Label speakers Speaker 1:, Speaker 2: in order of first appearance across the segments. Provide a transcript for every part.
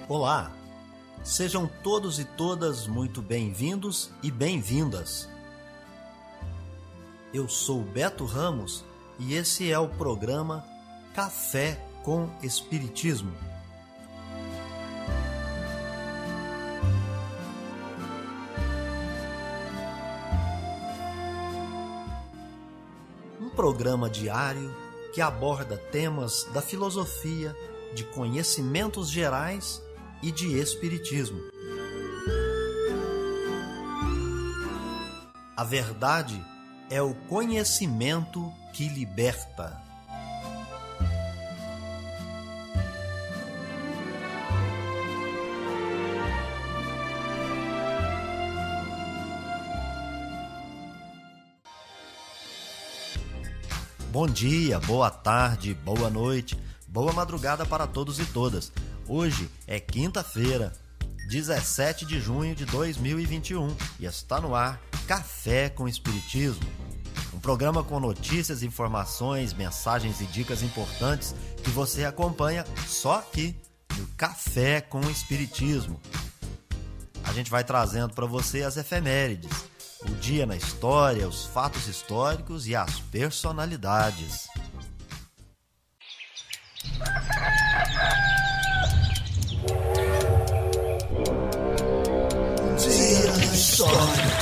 Speaker 1: Olá, sejam todos e todas muito bem-vindos e bem-vindas. Eu sou Beto Ramos e esse é o programa Café com Espiritismo. Um programa diário que aborda temas da filosofia, de conhecimentos gerais e de espiritismo. A verdade é o conhecimento que liberta. Bom dia, boa tarde, boa noite, boa madrugada para todos e todas. Hoje é quinta-feira, 17 de junho de 2021 e está no ar Café com Espiritismo. Um programa com notícias, informações, mensagens e dicas importantes que você acompanha só aqui no Café com Espiritismo. A gente vai trazendo para você as efemérides, o dia na história, os fatos históricos e as personalidades. Dia na história.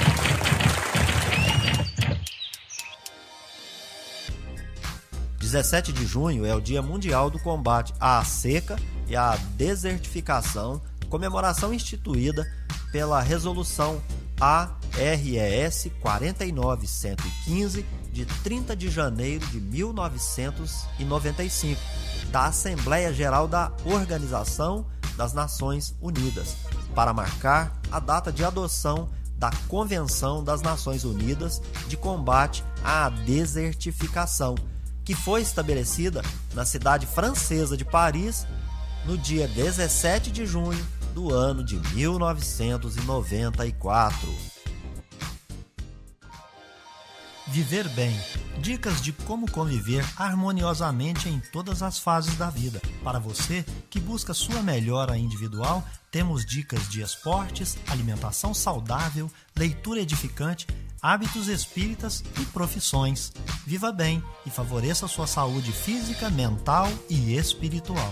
Speaker 1: – 17 de junho é o Dia Mundial do Combate à Seca e à Desertificação, comemoração instituída pela Resolução ARES 49115 de 30 de janeiro de 1995 da Assembleia Geral da Organização das Nações Unidas, para marcar a data de adoção da Convenção das Nações Unidas de Combate à Desertificação, que foi estabelecida na cidade francesa de Paris no dia 17 de junho do ano de 1994. Viver bem. Dicas de como conviver harmoniosamente em todas as fases da vida. Para você que busca sua melhora individual, temos dicas de esportes, alimentação saudável, leitura edificante, hábitos espíritas e profissões. Viva bem e favoreça sua saúde física, mental e espiritual.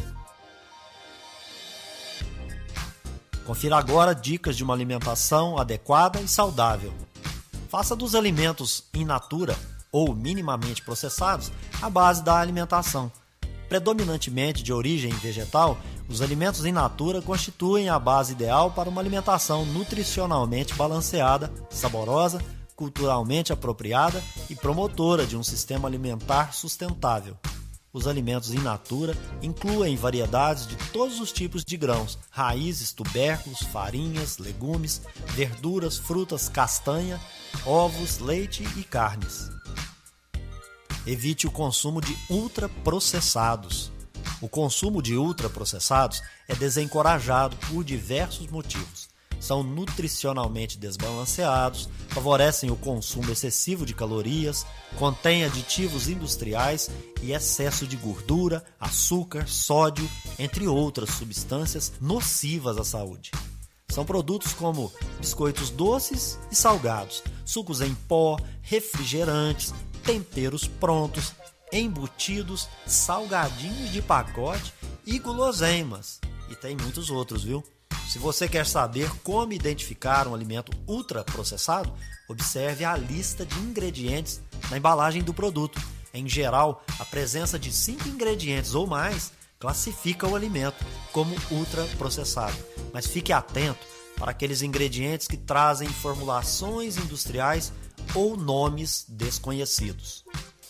Speaker 1: Confira agora dicas de uma alimentação adequada e saudável. Faça dos alimentos in natura ou minimamente processados a base da alimentação. Predominantemente de origem vegetal, os alimentos in natura constituem a base ideal para uma alimentação nutricionalmente balanceada, saborosa, culturalmente apropriada e promotora de um sistema alimentar sustentável. Os alimentos in natura incluem variedades de todos os tipos de grãos, raízes, tubérculos, farinhas, legumes, verduras, frutas, castanha, ovos, leite e carnes. Evite o consumo de ultraprocessados. O consumo de ultraprocessados é desencorajado por diversos motivos. São nutricionalmente desbalanceados, favorecem o consumo excessivo de calorias, contêm aditivos industriais e excesso de gordura, açúcar, sódio, entre outras substâncias nocivas à saúde. São produtos como biscoitos doces e salgados, sucos em pó, refrigerantes, temperos prontos, embutidos, salgadinhos de pacote e guloseimas. E tem muitos outros, viu? Se você quer saber como identificar um alimento ultraprocessado, observe a lista de ingredientes na embalagem do produto. Em geral, a presença de 5 ingredientes ou mais classifica o alimento como ultraprocessado. Mas fique atento para aqueles ingredientes que trazem formulações industriais ou nomes desconhecidos.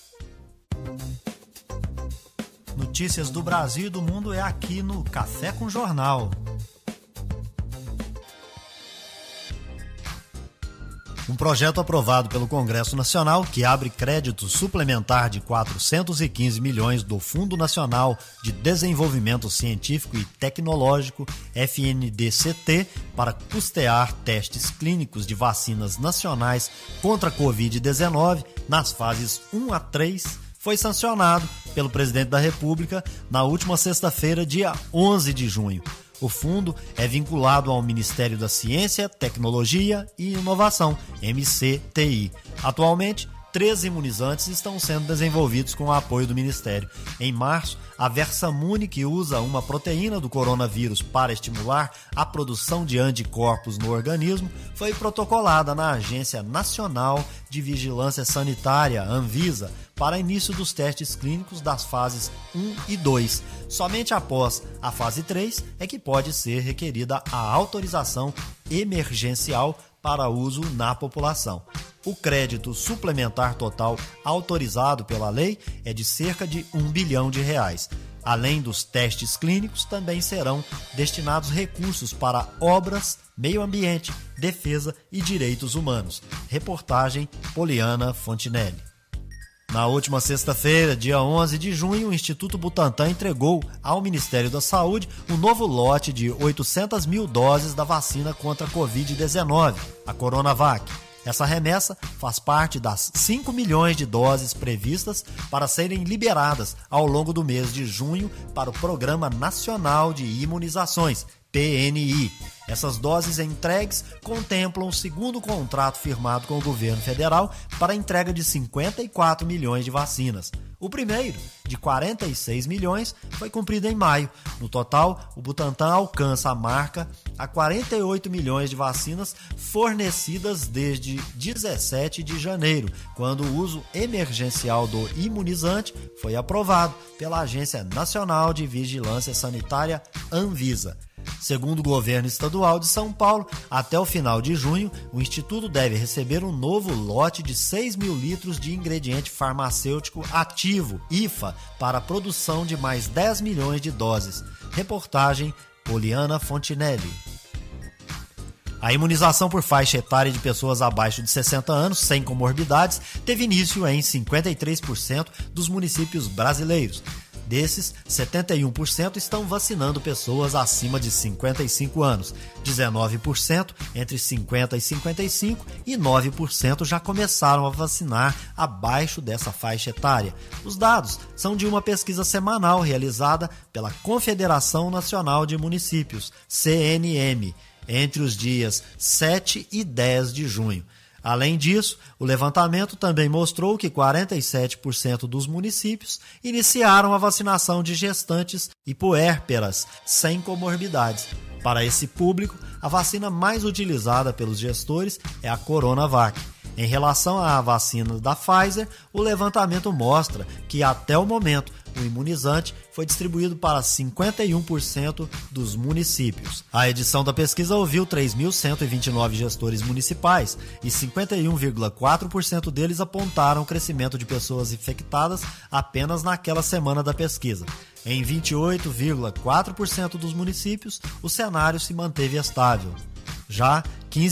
Speaker 1: Notícias do Brasil e do mundo é aqui no Café com Jornal. Um projeto aprovado pelo Congresso Nacional que abre crédito suplementar de 415 milhões do Fundo Nacional de Desenvolvimento Científico e Tecnológico, FNDCT, para custear testes clínicos de vacinas nacionais contra a Covid-19 nas fases 1 a 3, foi sancionado pelo presidente da República na última sexta-feira, dia 11 de junho. O fundo é vinculado ao Ministério da Ciência, Tecnologia e Inovação, MCTI. Atualmente, 13 imunizantes estão sendo desenvolvidos com o apoio do Ministério. Em março, a Versamune, que usa uma proteína do coronavírus para estimular a produção de anticorpos no organismo, foi protocolada na Agência Nacional de Vigilância Sanitária, Anvisa, para início dos testes clínicos das fases 1 e 2. Somente após a fase 3 é que pode ser requerida a autorização emergencial para uso na população. O crédito suplementar total autorizado pela lei é de cerca de R$ 1 bilhão. Além dos testes clínicos, também serão destinados recursos para obras, meio ambiente, defesa e direitos humanos. Reportagem Poliana Fontinelli. Na última sexta-feira, dia 11 de junho, o Instituto Butantan entregou ao Ministério da Saúde um novo lote de 800 mil doses da vacina contra a Covid-19, a Coronavac. Essa remessa faz parte das 5 milhões de doses previstas para serem liberadas ao longo do mês de junho para o Programa Nacional de Imunizações, PNI. Essas doses entregues contemplam o segundo contrato firmado com o governo federal para a entrega de 54 milhões de vacinas. O primeiro, de 46 milhões, foi cumprido em maio. No total, o Butantan alcança a marca a 48 milhões de vacinas fornecidas desde 17 de janeiro, quando o uso emergencial do imunizante foi aprovado pela Agência Nacional de Vigilância Sanitária, Anvisa. Segundo o governo estadual de São Paulo, até o final de junho, o Instituto deve receber um novo lote de 6 mil litros de ingrediente farmacêutico ativo, IFA, para a produção de mais 10 milhões de doses. Reportagem Poliana Fontinelli. A imunização por faixa etária de pessoas abaixo de 60 anos, sem comorbidades, teve início em 53% dos municípios brasileiros. Desses, 71% estão vacinando pessoas acima de 55 anos, 19% entre 50 e 55 e 9% já começaram a vacinar abaixo dessa faixa etária. Os dados são de uma pesquisa semanal realizada pela Confederação Nacional de Municípios, CNM, entre os dias 7 e 10 de junho. Além disso, o levantamento também mostrou que 47% dos municípios iniciaram a vacinação de gestantes e puérperas sem comorbidades. Para esse público, a vacina mais utilizada pelos gestores é a Coronavac. Em relação à vacina da Pfizer, o levantamento mostra que, até o momento, o imunizante foi distribuído para 51% dos municípios. A edição da pesquisa ouviu 3.129 gestores municipais e 51,4% deles apontaram o crescimento de pessoas infectadas apenas naquela semana da pesquisa. Em 28,4% dos municípios, o cenário se manteve estável. Já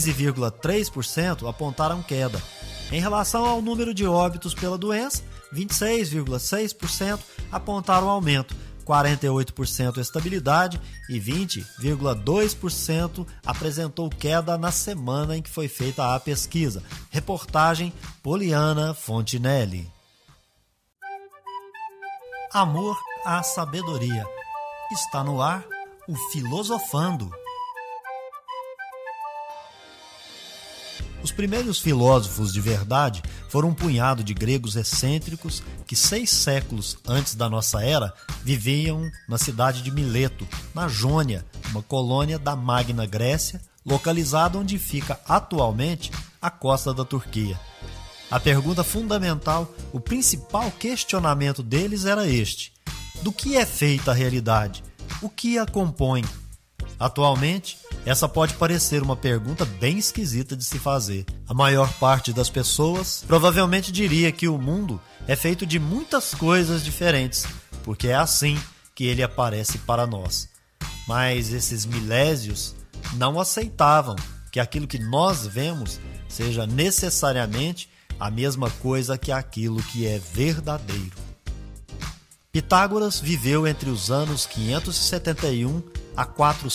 Speaker 1: 15,3% apontaram queda. Em relação ao número de óbitos pela doença, 26,6% apontaram aumento, 48% estabilidade e 20,2% apresentou queda na semana em que foi feita a pesquisa. Reportagem Poliana Fontinelli. Amor à sabedoria. Está no ar o Filosofando. Os primeiros filósofos de verdade foram um punhado de gregos excêntricos que 6 séculos antes da nossa era viviam na cidade de Mileto, na Jônia, uma colônia da Magna Grécia, localizada onde fica atualmente a costa da Turquia. A pergunta fundamental, o principal questionamento deles era este: do que é feita a realidade? O que a compõe? Atualmente, essa pode parecer uma pergunta bem esquisita de se fazer. A maior parte das pessoas provavelmente diria que o mundo é feito de muitas coisas diferentes, porque é assim que ele aparece para nós. Mas esses milésios não aceitavam que aquilo que nós vemos seja necessariamente a mesma coisa que aquilo que é verdadeiro. Pitágoras viveu entre os anos 571 a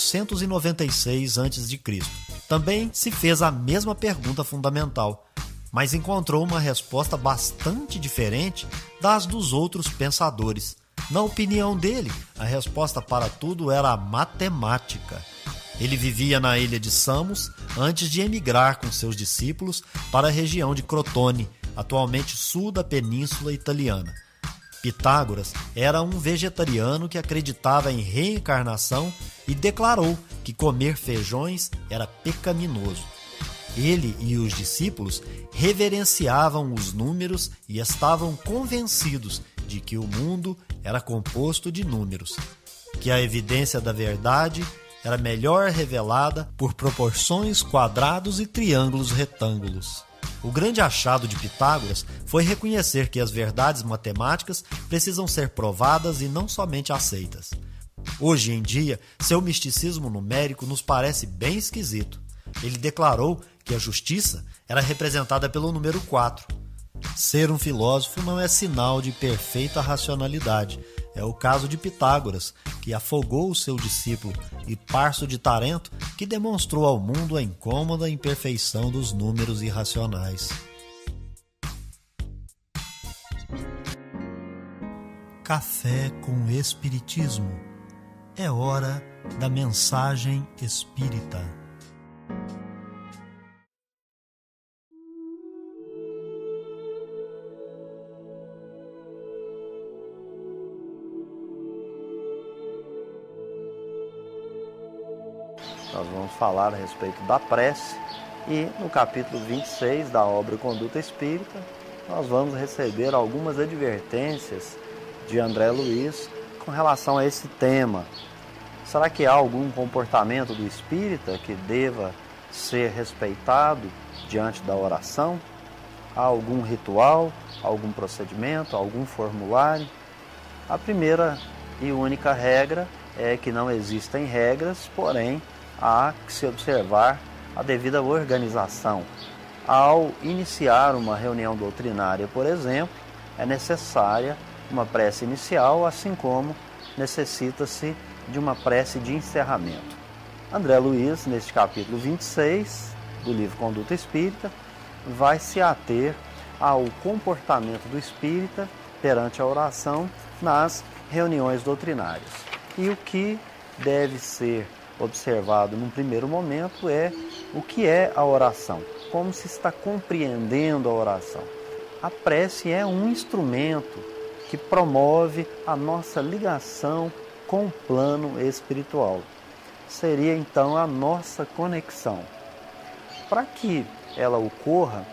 Speaker 1: 496 a.C. Também se fez a mesma pergunta fundamental: mas encontrou uma resposta bastante diferente das dos outros pensadores. Na opinião dele, a resposta para tudo era a matemática. Ele vivia na ilha de Samos antes de emigrar com seus discípulos para a região de Crotone, atualmente sul da Península Italiana. Pitágoras era um vegetariano que acreditava em reencarnação e declarou que comer feijões era pecaminoso. Ele e os discípulos reverenciavam os números e estavam convencidos de que o mundo era composto de números, que a evidência da verdade era melhor revelada por proporções, quadrados e triângulos retângulos. O grande achado de Pitágoras foi reconhecer que as verdades matemáticas precisam ser provadas e não somente aceitas. Hoje em dia, seu misticismo numérico nos parece bem esquisito. Ele declarou que a justiça era representada pelo número 4. Ser um filósofo não é sinal de perfeita racionalidade. É o caso de Pitágoras, que afogou o seu discípulo Hiparso de Tarento, que demonstrou ao mundo a incômoda imperfeição dos números irracionais. Café com Espiritismo. É hora da mensagem espírita.
Speaker 2: Nós vamos falar a respeito da prece e no capítulo 26 da obra Conduta Espírita nós vamos receber algumas advertências de André Luiz com relação a esse tema. Será que há algum comportamento do espírita que deva ser respeitado diante da oração? Há algum ritual, algum procedimento, algum formulário? A primeira e única regra é que não existem regras, porém há que se observar a devida organização. Ao iniciar uma reunião doutrinária, por exemplo, é necessária uma prece inicial, assim como necessita-se de uma prece de encerramento. André Luiz, neste capítulo 26 do livro Conduta Espírita, vai se ater ao comportamento do espírita perante a oração nas reuniões doutrinárias. E o que deve ser observado num primeiro momento é o que é a oração, como se está compreendendo a oração. A prece é um instrumento que promove a nossa ligação com o plano espiritual. Seria então a nossa conexão. Para que ela ocorra,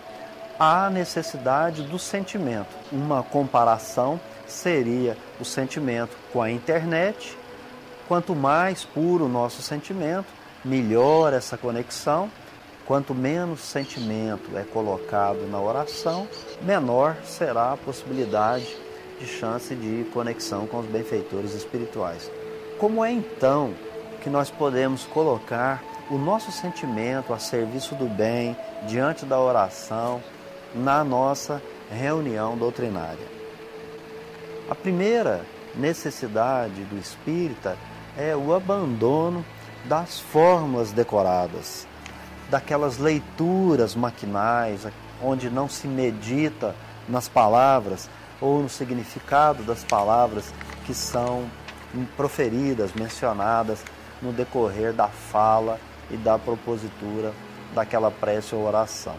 Speaker 2: há necessidade do sentimento. Uma comparação seria o sentimento com a internet. Quanto mais puro o nosso sentimento, melhor essa conexão. Quanto menos sentimento é colocado na oração, menor será a possibilidade de chance de conexão com os benfeitores espirituais. Como é então que nós podemos colocar o nosso sentimento a serviço do bem diante da oração na nossa reunião doutrinária? A primeira necessidade do espírita é o abandono das fórmulas decoradas, daquelas leituras maquinais, onde não se medita nas palavras ou no significado das palavras que são proferidas, mencionadas no decorrer da fala e da propositura daquela prece ou oração.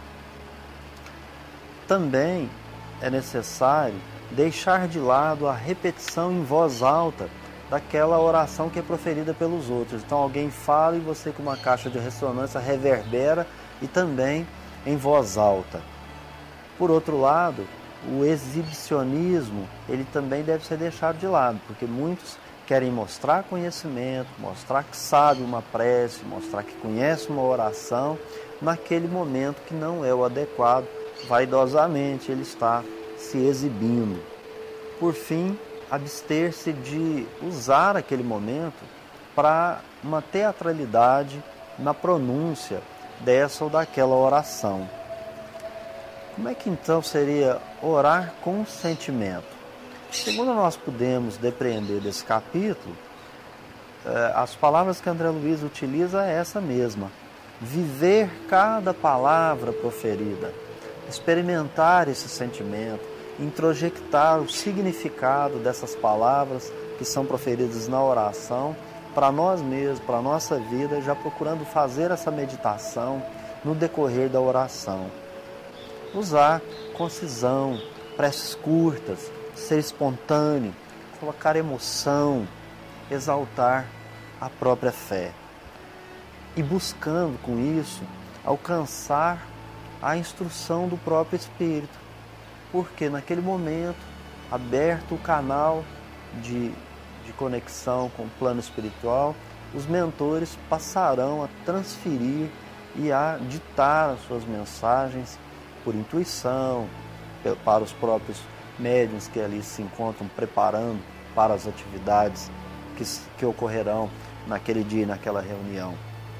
Speaker 2: Também é necessário deixar de lado a repetição em voz alta daquela oração que é proferida pelos outros. Então alguém fala e você com uma caixa de ressonância reverbera e também em voz alta. Por outro lado, o exibicionismo, ele também deve ser deixado de lado, porque muitos querem mostrar conhecimento, mostrar que sabe uma prece, mostrar que conhece uma oração, naquele momento que não é o adequado, vaidosamente ele está se exibindo. Por fim, abster-se de usar aquele momento para uma teatralidade na pronúncia dessa ou daquela oração. Como é que então seria orar com sentimento? Segundo nós podemos depreender desse capítulo, as palavras que André Luiz utiliza é essa mesma. Viver cada palavra proferida, experimentar esse sentimento, introjectar o significado dessas palavras que são proferidas na oração para nós mesmos, para a nossa vida, já procurando fazer essa meditação no decorrer da oração. Usar concisão, preces curtas, ser espontâneo, colocar emoção, exaltar a própria fé. E buscando com isso alcançar a instrução do próprio Espírito. Porque naquele momento, aberto o canal de conexão com o plano espiritual, os mentores passarão a transferir e a ditar as suas mensagens por intuição, para os próprios médiuns que ali se encontram preparando para as atividades que ocorrerão naquele dia e naquela reunião.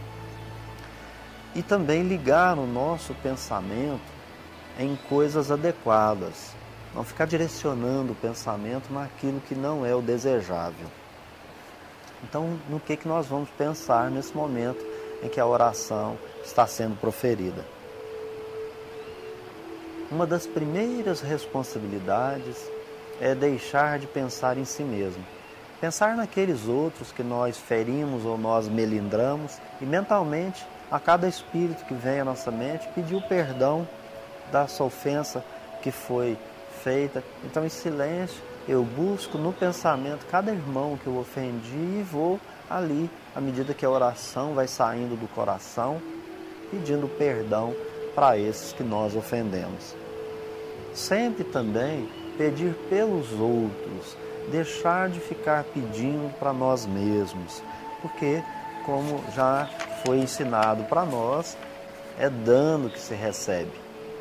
Speaker 2: E também ligar o nosso pensamento em coisas adequadas, não ficar direcionando o pensamento naquilo que não é o desejável. Então, no que nós vamos pensar nesse momento em que a oração está sendo proferida? Uma das primeiras responsabilidades é deixar de pensar em si mesmo. Pensar naqueles outros que nós ferimos ou nós melindramos e mentalmente, a cada espírito que vem à nossa mente, pedir o perdão dessa ofensa que foi feita. Então, em silêncio, eu busco no pensamento cada irmão que eu ofendi e vou ali, à medida que a oração vai saindo do coração, pedindo perdão para esses que nós ofendemos. Sempre também pedir pelos outros, deixar de ficar pedindo para nós mesmos, porque, como já foi ensinado para nós, é dano que se recebe.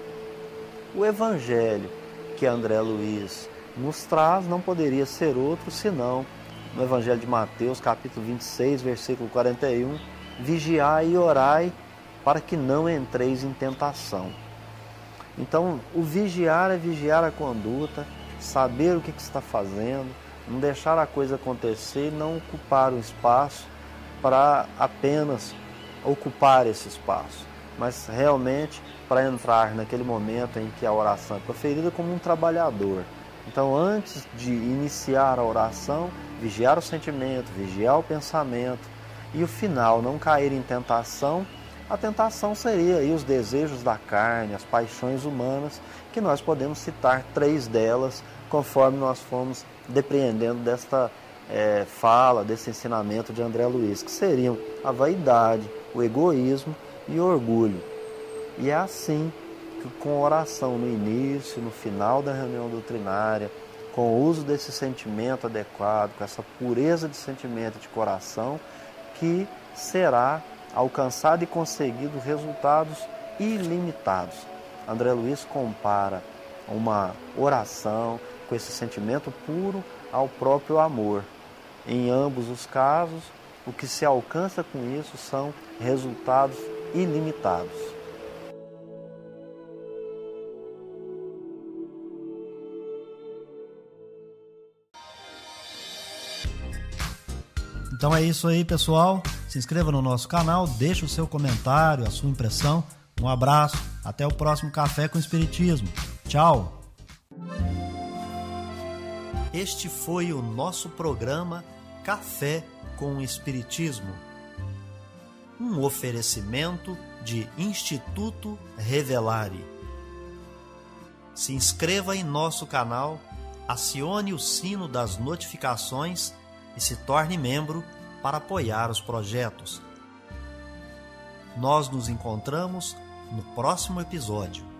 Speaker 2: O Evangelho que André Luiz nos traz não poderia ser outro senão no Evangelho de Mateus, capítulo 26, versículo 41, vigiai e orai para que não entreis em tentação. Então, o vigiar é vigiar a conduta, saber o que está fazendo, não deixar a coisa acontecer e não ocupar o espaço para apenas ocupar esse espaço, mas realmente para entrar naquele momento em que a oração é proferida como um trabalhador. Então, antes de iniciar a oração, vigiar o sentimento, vigiar o pensamento e o final, não cair em tentação. A tentação seria aí os desejos da carne, as paixões humanas, que nós podemos citar 3 delas, conforme nós fomos depreendendo desta fala, desse ensinamento de André Luiz, que seriam a vaidade, o egoísmo e o orgulho. E é assim que, com oração no início, no final da reunião doutrinária, com o uso desse sentimento adequado, com essa pureza de sentimento de coração, que será alcançado e conseguido resultados ilimitados. André Luiz compara uma oração com esse sentimento puro ao próprio amor. Em ambos os casos, o que se alcança com isso são resultados ilimitados.
Speaker 1: Então é isso aí, pessoal. Se inscreva no nosso canal, deixe o seu comentário, a sua impressão. Um abraço, até o próximo Café com Espiritismo. Tchau! Este foi o nosso programa Café com o Espiritismo. Um oferecimento de Instituto Revelare. Se inscreva em nosso canal, acione o sino das notificações e se torne membro para apoiar os projetos. Nós nos encontramos no próximo episódio.